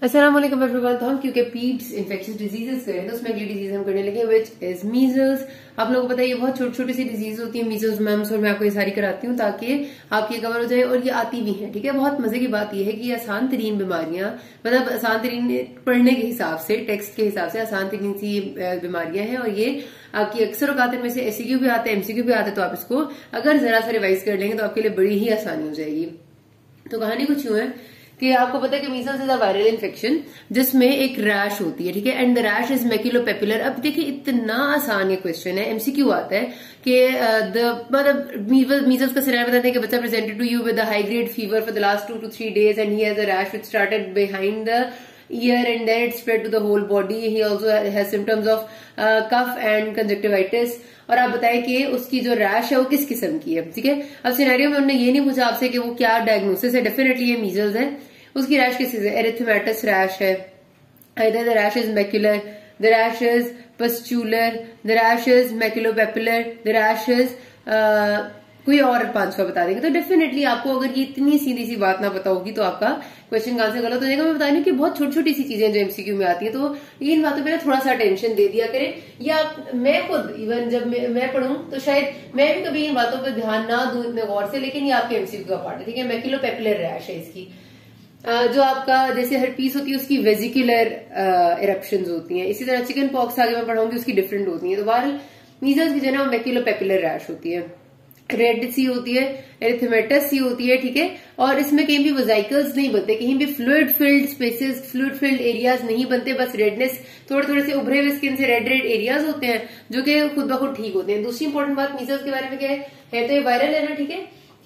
अस्सलाम वालेकुम एवरीवन। तो हम क्योंकि पीड्स इन्फेक्शियस डिजीजेस करें तो उसमें अगली डिजीज हम करने लगे विच इज मीजल्स। आप लोगों को पता है ये बहुत छोटी छोटी सी डिजीज होती है, मीजल्स मैम्स, और मैं आपको ये सारी कराती हूँ ताकि आपकी कवर हो जाए। और ये आती भी है, ठीक है। बहुत मजे की बात यह है कि ये आसान तरीन बीमारियां, मतलब आसान तरीन पढ़ने के हिसाब से, टेक्स्ट के हिसाब से आसान तरीन सी बीमारियां हैं। और ये आपकी अक्सर औकात में से एससीक्यू भी आता है, एमसीक्यू भी आता है। तो आप इसको अगर जरा सा रिवाइज कर लेंगे तो आपके लिए बड़ी ही आसानी हो जाएगी। तो कहानी कुछ यूं है कि आपको पता है कि measles is a viral infection जिसमें एक रैश होती है, ठीक है। And the rash is maculopapular. अब देखिए इतना आसान ये क्वेश्चन है, एमसीक्यू आता है कि मतलब मीजल्स का सिनारियो बताते हैं कि बच्चा presented to you with high grade fever for the last 2 to 3 days and he has a rash which started behind the ear and then it spread to the whole body. He also has symptoms of cough and conjunctivitis. और आप बताएं कि उसकी जो rash है वो किस किस्म की है, ठीक है। अब सिनेरियो में उन्होंने ये नहीं पूछा आपसे कि वो क्या डायग्नोसिस है, डेफिनेटली ये मीजल्स है। उसकी रैश किस है, एरिथमेटस रैश है, either the rash is macular, the rash is pustular, the rash is maculopapular, the rash is कोई और 5 बता देंगे। तो डेफिनेटली आपको अगर ये इतनी सीधी सी बात ना पता होगी तो आपका क्वेश्चन का आंसर गलत हो जाएगा। मैं बता रही हूँ कि बहुत छोटी छोटी सी चीजें जो एमसीक्यू में आती है, तो इन बातों पे ना थोड़ा सा अटेंशन दे दिया करें। या मैं खुद इवन जब मैं पढ़ूं तो शायद मैं भी कभी इन बातों पर ध्यान ना दूं इतने गौर से, लेकिन ये आपके एमसीक्यू का पार्ट है, ठीक है। मैक्यूलोपेपुलर रैश है इसकी। जो आपका जैसे हर्पीस होती है उसकी वेजिकुलर इरप्शंस होती हैं। इसी तरह चिकन पॉक्स आगे मैं पढ़ाऊंगी उसकी डिफरेंट होती है। तो बहरहाल मीजल्स की जो है ना मैक्यूलोपेपुलर रैश होती है, रेड सी होती है, एरिथमेटस सी होती है, ठीक है। और इसमें कहीं भी वेसिकल्स नहीं बनते, कहीं भी fluid filled spaces, fluid filled areas नहीं बनते, बस रेडनेस, थोड़े थोड़े से उभरे हुए स्किन से रेड रेड एरियाज होते हैं जो कि खुद ब खुद ठीक होते हैं। दूसरी इंपॉर्टेंट बात मीजल्स के बारे में क्या है तो ये वायरल है ना, ठीक है।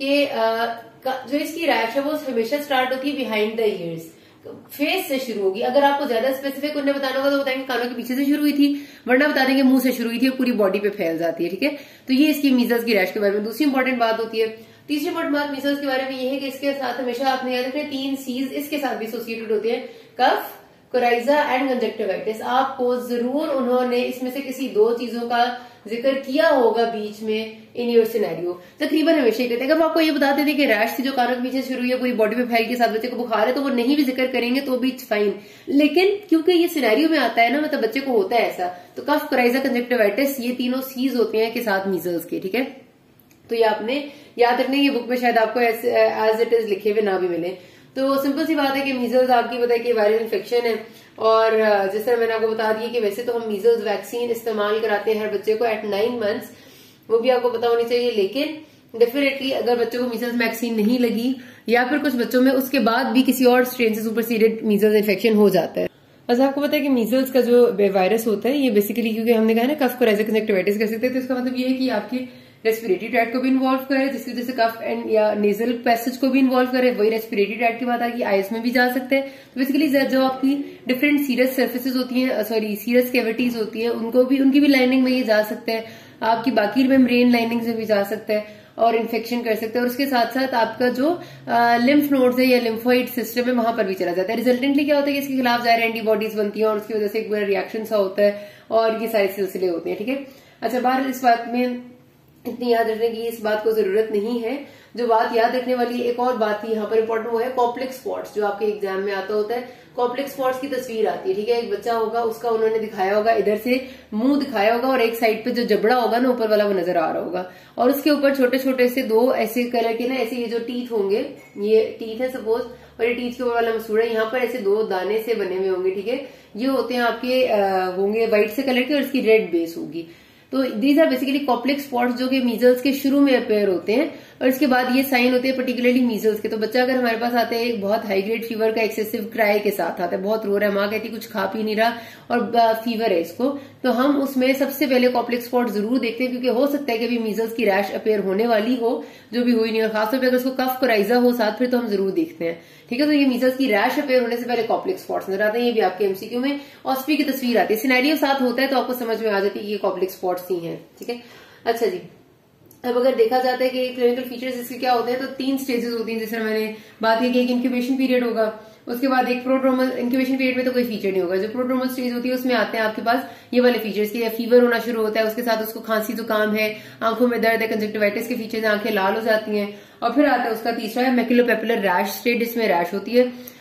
कि जो इसकी रैश है वो हमेशा स्टार्ट होती है बिहाइंड द ईयर्स, फेस से शुरू होगी। अगर आपको ज्यादा स्पेसिफिक उन्हें बताना होगा तो बताएंगे कानों के पीछे से शुरू हुई थी, वरना बता देंगे मुंह से शुरू हुई थी और पूरी बॉडी पे फैल जाती है, ठीक है। तो ये इसकी मीजल्स की रैश के बारे में दूसरी इंपॉर्टेंट बात होती है। तीसरी इंपॉर्टेंट बात मीजल्स के बारे में ये है कि इसके साथ हमेशा आपने याद रखना 3 सीज इसके साथ भी एसोसिएटेड होते हैं, कफ, कोराइजा एंड कंजक्टिवाइटिस। आपको जरूर उन्होंने इसमें से किसी 2 चीजों का जिक्र किया होगा बीच में इन योर सिनेरियो, तकरीबन हमेशा ही कहते हैं। अगर आपको ये बताते थे कि रैश की जो कानों के पीछे शुरू हुई है पूरी बॉडी पे फैल के साथ बच्चे को बुखार है, तो वो नहीं भी जिक्र करेंगे तो भी फाइन। लेकिन क्योंकि ये सिनेरियो में आता है ना, मतलब बच्चे को होता है ऐसा, तो कफ, कोराइजा, कंजक्टिवाइटिस ये तीनों सीज होते हैं के साथ मीजल्स के, ठीक है। तो ये आपने याद रखना, ये बुक में शायद आपको एज इट इज लिखे हुए ना भी मिले। तो सिंपल सी बात है कि मीजल्स आपकी पता है कि वायरल इन्फेक्शन है। और जिस तरह मैंने आपको बता दिया कि वैसे तो हम मीजल्स वैक्सीन इस्तेमाल कराते हैं हर बच्चे को एट 9 months, वो भी आपको पता होनी चाहिए। लेकिन डेफिनेटली अगर बच्चों को मीजल्स वैक्सीन नहीं लगी या फिर कुछ बच्चों में उसके बाद भी किसी और स्ट्रेन से सुपरसीडेड मीजल्स इन्फेक्शन हो जाता है। बस आपको पता है कि मीजल्स का जो वायरस होता है ये बेसिकली, क्योंकि हमने कहा ना कफ, कोराइजा, कंजक्टिवाइटिस कर सकते हैं, तो इसका मतलब ये है कि आपकी रेस्पिरेटरी ट्रैक्ट को भी इन्वॉल्व करे, जिसकी वजह से कफ एंड या नेजल पैसेज को भी इन्वॉल्व करे। वही रेस्पिरेटरी ट्रैक्ट की बात आ गई, आईज में भी जा सकते हैं। तो बेसिकली जो आपकी डिफरेंट सीरस सर्फेसेज होती हैं, सॉरी सीरस कैविटीज होती है, उनकी भी लाइनिंग में ये जा सकते हैं। आपकी बाकी मेम्ब्रेन लाइनिंग में भी जा सकता है और इन्फेक्शन कर सकते हैं। और उसके साथ साथ आपका जो लिम्फ नोड्स है या लिम्फोइड सिस्टम है वहां पर भी चला जाता है। रिजल्टेंटली क्या होता है कि इसके खिलाफ जाहिर एंटीबॉडीज बनती है और उसकी वजह से एक रिएक्शन सा होता है और ये सारे सिलसिले होते हैं, ठीक है। अच्छा, बाहर इस बात में इतनी याद रखने की इस बात को जरूरत नहीं है। जो बात याद रखने वाली एक और बात थी यहाँ पर इंपॉर्टेंट, वो है कॉम्प्लेक्स स्पॉट्स, जो आपके एग्जाम में आता होता है। कॉम्प्लेक्स स्पॉट्स की तस्वीर आती है, ठीक है। एक बच्चा होगा, उसका उन्होंने दिखाया होगा, इधर से मुंह दिखाया होगा और एक साइड पे जो जबड़ा होगा ना ऊपर वाला वो नजर आ रहा होगा, और उसके ऊपर छोटे छोटे से 2 ऐसे कलर के ना, ऐसे ये जो टीथ होंगे, ये टीथ है सपोज, और ये टीथ के ऊपर वाला मसूड़ा है, यहाँ पर ऐसे 2 दाने से बने हुए होंगे, ठीक है। ये होते हैं आपके होंगे व्हाइट से कलर के और इसकी रेड बेस होगी। तो these are basically complex spots जो कि मीजल्स के शुरू में अपेयर होते हैं और इसके बाद ये साइन होते हैं पर्टिकुलरली मीजल्स के। तो बच्चा अगर हमारे पास आता है एक बहुत हाई ग्रेड फीवर का एक्सेसिव क्राई के साथ आता है, बहुत रो रहा है, माँ कहती है कुछ खा पी नहीं रहा और फीवर है इसको, तो हम उसमें सबसे पहले कॉम्प्लेक्स स्पॉट जरूर देखते हैं, क्योंकि हो सकता है कि अभी मीजल्स की रैश अपेयर होने वाली हो जो भी हुई नहीं, और खासतौर पर अगर उसको कफ, कोराइजा हो साथ, फिर तो हम जरूर देखते हैं, ठीक है। तो ये मीजल्स की रैश अपेयर होने से पहले कॉम्प्लेक्स स्पॉट्स नजर आते हैं। ये भी आपके एमसीक्यू में ऑस्पी की तस्वीर आती है, सिनेरियो साथ होता है तो आपको समझ में आ जाती है कि ये कॉम्प्लेक्स स्पॉट्स ही हैं, ठीक है। अच्छा जी, अब अगर देखा जाता है कि क्लिनिकल फीचर्स इसके क्या होते हैं, तो 3 स्टेजेस होती हैं। जैसे मैंने बात की कि एक इंक्यूबेशन पीरियड होगा, उसके बाद एक प्रोड्रोमल, इंक्यूबेशन पीरियड में तो कोई फीचर नहीं होगा, जो प्रोड्रोमल स्टेज होती है उसमें आते हैं आपके पास ये वाले फीचर्स के, फीवर होना शुरू होता है, उसके साथ उसको खांसी जुकाम है, आंखों में दर्द है, कंजक्टिवाइटिस के फीचर्स, आंखें लाल हो जाती हैं, और फिर आता है उसका तीसरा है मैक्यूलोपेपुलर रैश स्टेज, जिसमें रैश होती है।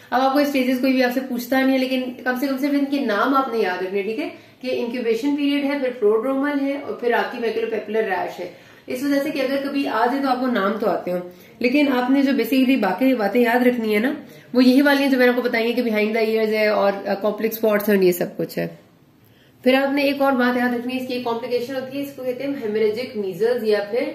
अब आपको स्टेजेस कोई भी आपसे पूछता नहीं है, लेकिन कम से कम सिर्फ इनके नाम आपने याद रखने, ठीक है, कि इंक्यूबेशन पीरियड है, फिर प्रोड्रोमल है और फिर आपकी मैक्युलोपेपुलर रैश है। इस वजह से कि अगर कभी आ जाए तो आपको नाम तो आते हो, लेकिन आपने जो बेसिकली बाकी बातें याद रखनी है ना, वो यही वाली है जो मैंने आपको बताई है कि बिहाइंड द ईयर्स है और कॉम्प्लेक्स स्पॉट्स और ये सब कुछ है। फिर आपने एक और बात याद रखनी है, इसकी कॉम्प्लिकेशन होती है, इसको कहते हैं हेमरेजिक मीजल्स या फिर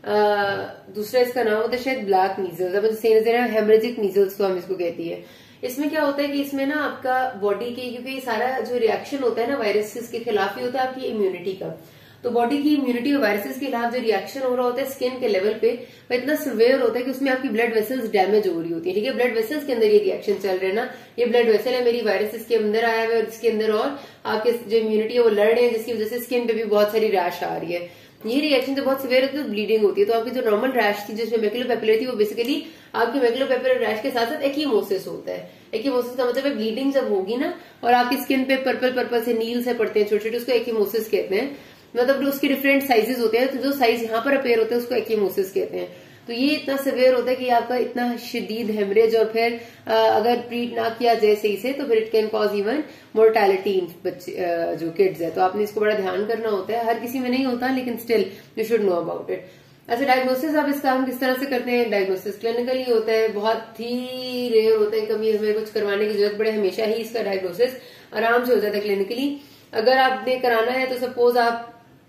दूसरा इसका नाम होता है शायद ब्लैक मीजल्स। अब सही नजर है, हेमरेजिक मीजल्स को हम इसको कहती है। इसमें क्या होता है कि इसमें ना आपका बॉडी के, क्योंकि सारा जो रिएक्शन होता है ना वायरसेस के खिलाफ ही होता है आपकी इम्यूनिटी का, तो बॉडी की इम्यूनिटी और वायरसेस के खिलाफ जो रिएक्शन हो रहा होता है स्किन के लेवल पे, वो इतना सिवियर होता है कि उसमें आपकी ब्लड वेसल्स डैमेज हो रही होती है, ठीक है। ब्लड वेसल्स के अंदर ये रिएक्शन चल रहे हैं ना, ये ब्लड वेसल है मेरी वायरसेस के अंदर आया हुआ है और इसके अंदर और आपके जो इम्यूनिटी है वो लड़ रहे हैं, जिसकी वजह से स्किन पे भी बहुत सारी रैश आ रही है। ये रिएक्शन जब बहुत सिवियर होती है तो ब्लीडिंग होती है। तो आपकी जो नॉर्मल रैश थी जिसमें मैक्युलोपेपुलर थी, वो बेसिकली आपकी मैक्युलोपेपुलर रैश के साथ साथ एक्यूमोसिस होता है। एक्यूमोसिस का मतलब है ब्लीडिंग जब होगी ना और आपकी स्किन पे पर्पल से नील से पड़ते हैं छोटे छोटे, उसको एक्यूमोसिस कहते हैं। मतलब उसके डिफरेंट साइजेस होते हैं, तो जो साइज यहाँ पर अपेयर होते हैं उसको एक्यूमोसिस कहते हैं। तो ये इतना सिवियर होता है कि आपका इतना शदीद हेमरेज, और फिर अगर ट्रीट ना किया जाए सही से तो फिर it can cause even mortality in बच्चे जो किड्स है। तो आपने इसको बड़ा ध्यान करना होता है, हर किसी में नहीं होता लेकिन still you should know about it. अच्छा, डायग्नोसिस आप इसका हम किस तरह से करते हैं? डायग्नोसिस क्लिनिकली होता है, बहुत ही रेयर होता है, कभी हमें कुछ करवाने की जरूरत पड़े, हमेशा ही इसका डायग्नोसिस आराम से हो जाता है क्लिनिकली। अगर आपने कराना है तो सपोज आप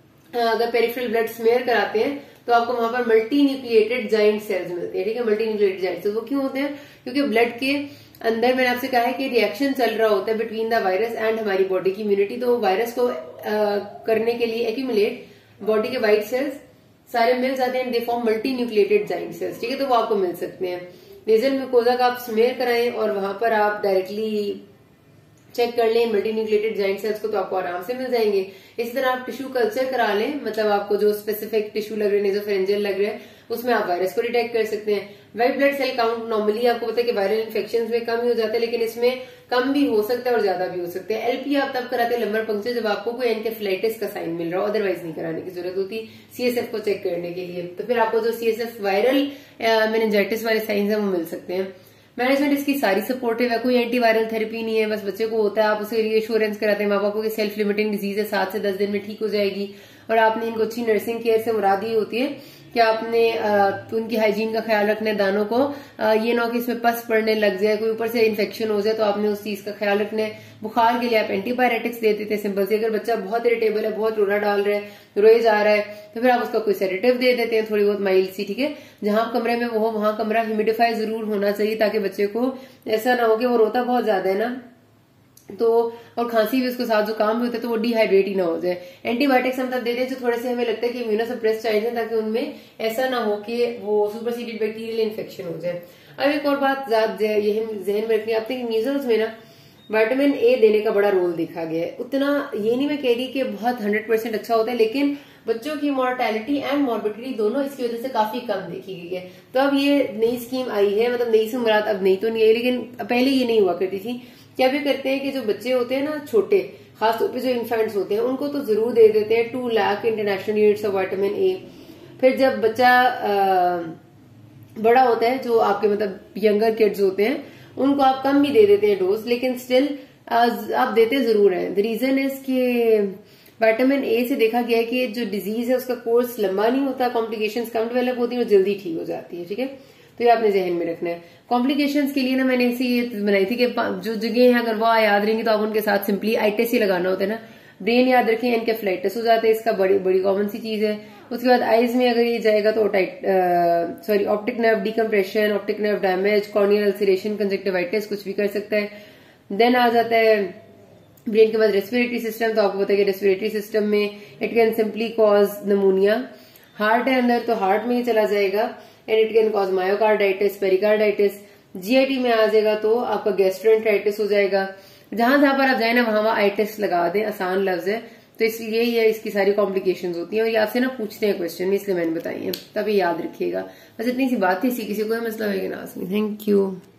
अगर पेरिफेरल ब्लड स्मेयर कराते हैं तो आपको वहां पर मल्टी न्यूक्लिएटेड जाइंट सेल्स मिलते हैं, ठीक है। मल्टी न्यूक्लिएटेड जाइंट सेल्स वो क्यों होते हैं? क्योंकि ब्लड के अंदर मैंने आपसे कहा है कि रिएक्शन चल रहा होता है बिटवीन द वायरस एंड हमारी बॉडी की इम्यूनिटी। तो वायरस को करने के लिए एक्यूमुलेट बॉडी के व्हाइट सेल्स सारे मिल जाते हैं, they form multi nucleated giant cells, ठीक है। तो वो आपको मिल सकते हैं। नेजल म्यूकोजा का आप स्मेयर कराएं और वहां पर आप डायरेक्टली चेक कर लें मल्टी न्यूक्लिएटेड जाइंट सेल्स को, तो आपको आराम से मिल जाएंगे। इसी तरह आप टिश्यू कल्चर करा लें, मतलब आपको जो स्पेसिफिक टिश्यू लग रहे हैं, नेजोफेरेंजियल लग रहे हैं, उसमें आप वायरस को डिटेक्ट कर सकते हैं। White blood cell count normally आपको पता है कि वायरल इन्फेक्शन में कम ही हो जाता है, लेकिन इसमें कम भी हो सकता है और ज्यादा भी हो सकते हैं। एलपी आप तब कराते हैं लंबर पंक्चर जब आपको कोई एनकेफेलाइटिस का साइन मिल रहा हो, अदरवाइज नहीं कराने की जरूरत होती सीएसएफ को चेक करने के लिए। तो फिर आपको जो सीएसएफ वायरल मेनिंजाइटिस वाले साइंस है वो मिल सकते हैं। मैनेजमेंट इसकी सारी सपोर्टिव है, कोई एंटीवायरल थेरेपी नहीं है, बस बच्चे को होता है, आप उसके लिए एश्योरेंस कराते हैं माँ बाप को कि सेल्फ लिमिटिंग डिजीज है, 7 से 10 दिन में ठीक हो जाएगी। और आपने इनको अच्छी नर्सिंग केयर से मुराद ये होती है कि आपने उनकी हाइजीन का ख्याल रखना है, दानों को ये ना हो कि इसमें पस पड़ने लग जाए, कोई ऊपर से इन्फेक्शन हो जाए, तो आपने उस चीज का ख्याल रखना है। बुखार के लिए आप एंटीबायोटिक्स दे देते हैं सिंपल से। अगर बच्चा बहुत इरिटेबल है, बहुत रोना डाल रहा है, रोए जा रहा है, तो फिर आप उसका कोई सेडेटिव दे देते हैं, थोड़ी बहुत माइल्ड सी, ठीक है। जहां कमरे में वो हो वहां कमरा ह्यूमिडिफाई जरूर होना चाहिए, ताकि बच्चे को ऐसा ना हो कि वो रोता बहुत ज्यादा है ना तो, और खांसी भी उसको साथ जुकाम भी होता है तो वो डिहाइड्रेट ही ना हो जाए। एंटीबायोटिक्स हम तब देते हैं जो थोड़े से हमें लगता है कि इम्यूनोसप्रेस चाहिए है, ताकि उनमें ऐसा ना हो कि वो सुपरसीडेड बैक्टीरियल इन्फेक्शन हो जाए। अब एक और बात ये जहन में रखनी है आपने कि मीजल्स में ना विटामिन ए देने का बड़ा रोल देखा गया है। उतना ये नहीं मैं कह रही कि बहुत 100% अच्छा होता है, लेकिन बच्चों की मॉर्टेलिटी एंड मॉर्बिडिटी दोनों इसकी वजह से काफी कम देखी गई है। तो अब ये नई स्कीम आई है, मतलब नई से मुराद अब नहीं तो नहीं आई, लेकिन पहले ये नहीं हुआ करती थी। क्या भी करते हैं कि जो बच्चे होते हैं ना छोटे, खासतौर पे जो इन्फेंट्स होते हैं, उनको तो जरूर दे देते हैं 2 lakh international units of vitamin A. फिर जब बच्चा बड़ा होता है, जो आपके मतलब यंगर किड्स होते हैं, उनको आप कम भी दे देते हैं डोज, लेकिन स्टिल आप देते जरूर हैं। द रीजन इज कि विटामिन ए से देखा गया है कि जो डिजीज है उसका कोर्स लंबा नहीं होता, कॉम्प्लिकेशंस कम डेवलप होती है और जल्दी ठीक हो जाती है, ठीक है। तो ये आपने जहन में रखना है। कॉम्प्लिकेशंस के लिए ना मैंने ऐसी ये बनाई थी कि जो जगह है अगर वो याद रहेंगी तो आप उनके साथ सिंपली आइटिस ही लगाना होता है ना। ब्रेन याद रखें, एनकेफेलाइटिस हो जाता है, इसका बड़ी कॉमन सी चीज है। उसके बाद आईज में अगर ये जाएगा तो optic nerve decompression, optic nerve damage, corneal ulceration, conjunctivitis कुछ भी कर सकता है। देन आ जाता है ब्रेन के बाद रेस्पिरेटरी सिस्टम। तो आपको पता है कि रेस्पिरेटरी सिस्टम में it can simply cause pneumonia. Heart है अंदर तो हार्ट में ही चला जाएगा and it can cause myocarditis, pericarditis. GIT में आ जाएगा तो आपका गैस्ट्रोएंटेराइटिस हो जाएगा। जहां जहां पर आप जाए ना वहां आइटिस लगा दें, आसान लफ्ज है। तो इसलिए ये इसकी सारी कॉम्प्लिकेशंस होती हैं और ये आपसे ना पूछते हैं क्वेश्चन में, इसलिए मैंने बताई है, तभी याद रखिएगा। बस इतनी सी बात थी, किसी को मसला है कि ना। Thank you.